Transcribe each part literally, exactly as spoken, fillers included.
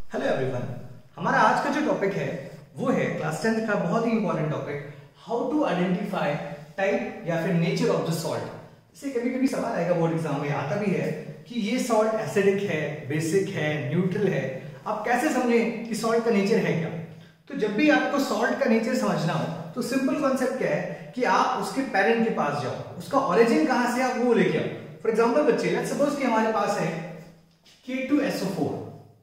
Hello everyone, हमारा आज का जो टॉपिक है वो है क्लास टेंथ का बहुत ही important topic, how to identify type या फिर नेचर ऑफ द सॉल्ट। इससे कभी कभी सवाल आएगा बोर्ड एग्जाम में, आता भी है कि ये सॉल्ट एसिडिक है, बेसिक है, न्यूट्रल है, आप कैसे समझें कि सॉल्ट का नेचर है क्या। तो जब भी आपको सॉल्ट का नेचर समझना हो तो सिंपल कॉन्सेप्ट क्या है कि आप उसके पेरेंट के पास जाओ, उसका ओरिजिन कहां से आप वो लेके आओ। फॉर एग्जाम्पल बच्चे, लेट्स सपोज कि हमारे पास है के टू एस ओ फोर।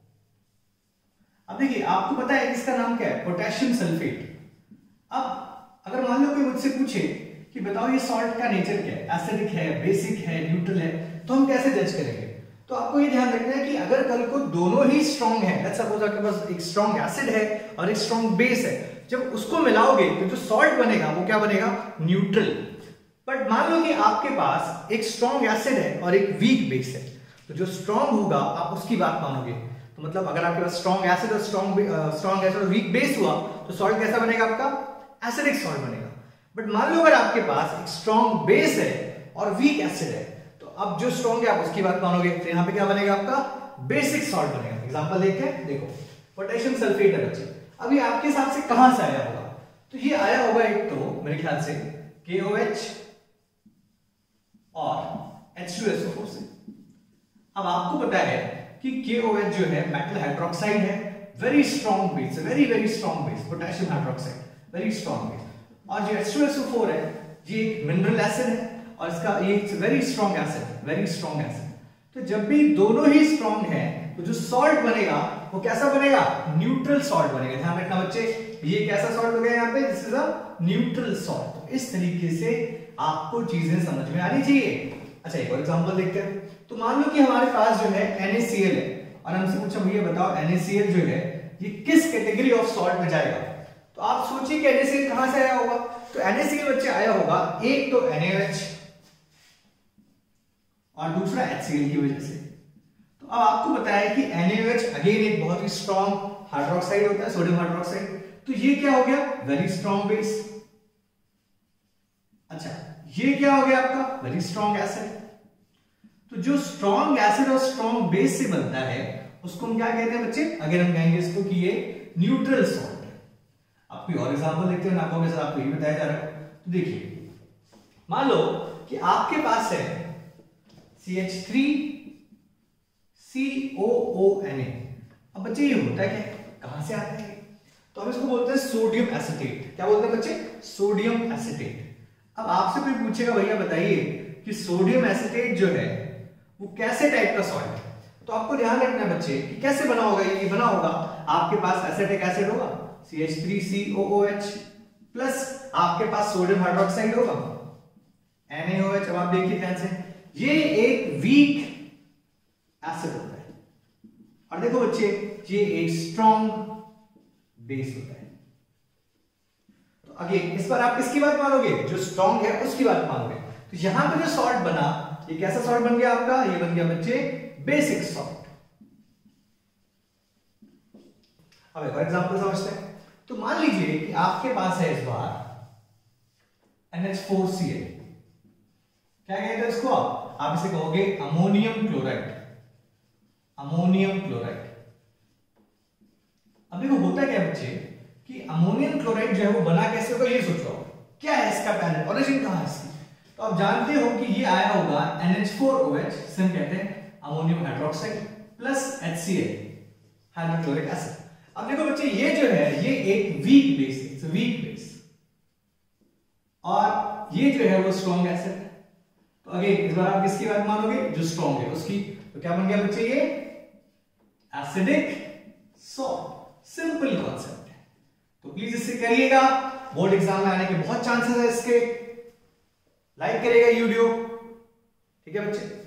अब देखिए, आपको पता है इसका नाम क्या है, पोटेशियम सल्फेट। अब अगर मान लो कोई मुझसे पूछे कि बताओ ये सॉल्ट का नेचर क्या है, एसिडिक है, बेसिक है, न्यूट्रल है, तो हम कैसे जज करेंगे। तो आपको ये ध्यान रखना है कि अगर कल को दोनों ही स्ट्रॉन्ग है, लेट्स सपोज आपके पास एक स्ट्रॉन्ग एसिड है और एक स्ट्रॉन्ग बेस है, जब उसको मिलाओगे तो जो सॉल्ट बनेगा वो क्या बनेगा, न्यूट्रल। बट मान लो कि आपके पास एक स्ट्रॉन्ग एसिड है और एक वीक बेस है, तो जो स्ट्रॉन्ग होगा आप उसकी बात मानोगे। तो मतलब अगर आपके पास स्ट्रॉन्ग एसिड और स्ट्रॉन्ग स्ट्रॉन्ग एसिड और वीक बेस हुआ तो सॉल्ट कैसा बनेगा, आपका एसिडिक सॉल्ट बनेगा। बट मान लो अगर आपके पास एक स्ट्रॉन्ग बेस है और वीक एसिड है, तो अब जो स्ट्रॉन्ग है आप उसकी बात मानोगे, तो यहाँ पे क्या बनेगा, आपका बेसिक सॉल्ट बनेगा। एग्जांपल देखते हैं, देखो पोटेशियम सल्फेट है बच्चे। अभी आपके हिसाब से कहां से आया होगा, तो ये आया होगा एक तो मेरे ख्याल से के ओ एच और H two S O four से। अब आपको पता है कि के ओ एच जो है मेटल हाइड्रोक्साइड है, very strong base, very very strong base, potassium hydroxide, very strong base. और जो H two S O four है ये एक मिनरल एसिड है और इसका ये very strong acid, very strong acid. तो जब भी दोनों ही स्ट्रॉन्ग है तो जो सॉल्ट बनेगा वो कैसा बनेगा, न्यूट्रल सॉल्ट बनेगा। ध्यान रखना बच्चे, ये कैसा सॉल्ट हो गया यहाँ पे, this is a neutral salt. तो इस तरीके से आपको चीजें समझ में आनी चाहिए। अच्छा, एक और एग्जांपल देखते हैं। तो मान लो कि हमारे पास जो है एन ए सी एल है और हमसे पूछा भैया बताओ एन ए सी एल जो है ये किस कैटेगरी ऑफ सॉल्ट में जाएगा। तो आप सोचिए कि एन ए सी एल कहां से आया होगा, तो एन ए सी एल बच्चे आया होगा एक तो एन ए ओ एच और दूसरा एच सी एल की वजह से। तो अब आपको पता है कि N A O H again एक बहुत ही स्ट्रॉन्ग हाइड्रोक्साइड होता है, सोडियम हाइड्रोक्साइड। तो ये क्या हो गया, वेरी स्ट्रॉन्ग बेस। अच्छा, ये क्या हो गया आपका, वेरी स्ट्रॉन्ग एसिड। तो जो स्ट्रॉन्ग एसिड और स्ट्रॉन्ग बेस से बनता है उसको हम क्या कहते हैं बच्चे, अगर हम कहेंगे इसको कि ये न्यूट्रल सॉल्ट है। आप कोई और एग्जांपल देखते हैं, नाकों के साथ आपको ये बताया जा रहा है। तो देखिए, मान लो कि आपके पास है C H three C O O N A. अब बच्चे ये होता है क्या, कहां से आता है, तो हम इसको बोलते हैं सोडियम एसिटेट। क्या बोलते हैं बच्चे, सोडियम एसिटेट। अब आपसे कोई पूछेगा भैया बताइए कि सोडियम एसिटेट जो है वो कैसे टाइप का सॉल्ट है, तो आपको ध्यान रखना है बच्चे कि कैसे बना होगा। ये बना होगा, आपके पास एसिटिक एसिड होगा C H three C O O H plus आपके पास सोडियम हाइड्रोक्साइड होगा एन ए ओ एच। अब आप देखिए ध्यान से, ये एक वीक एसिड होता है और देखो बच्चे ये एक स्ट्रॉन्ग बेस होता है। तो अगेन इस पर आप किसकी बात मानोगे, जो स्ट्रॉन्ग है उसकी बात मानोगे। तो यहां पे जो सॉल्ट बना, ये कैसा सॉल्ट बन गया आपका, ये बन गया बच्चे बेसिक सॉल्ट। अब एक और एग्जांपल समझते हैं। तो मान लीजिए कि आपके पास है इस बार N H four C L. क्या कहते हैं इसको, आप इसे कहोगे अमोनियम क्लोराइड, अमोनियम क्लोराइड। अब देखो होता क्या है बच्चे कि अमोनियम क्लोराइड जो है वो बना कैसे होगा, ये सोचो क्या है इसका पैरेंट, ओरिजिन कहां है इसकी। तो आप जानते हो कि ये आया होगा N H four O H, जिसे हम कहते हैं ammonium hydroxide plus H C L, hydrochloric acid. अब देखो बच्चे, ये जो है ये एक वीक बेस है, इट्स अ वीक बेस, और ये जो है वो स्ट्रॉन्ग एसिड है। तो अगेन इस बार आप किसकी बात मानोगे, जो स्ट्रॉन्ग है उसकी। तो क्या बन गया बच्चे, ये एसिडिक सॉल्ट। सिंपल कॉन्सेप्ट है, तो प्लीज इससे करिएगा, बोर्ड एग्जाम में आने के बहुत चांसेस है इसके। लाइक करेगा वीडियो, ठीक है बच्चे।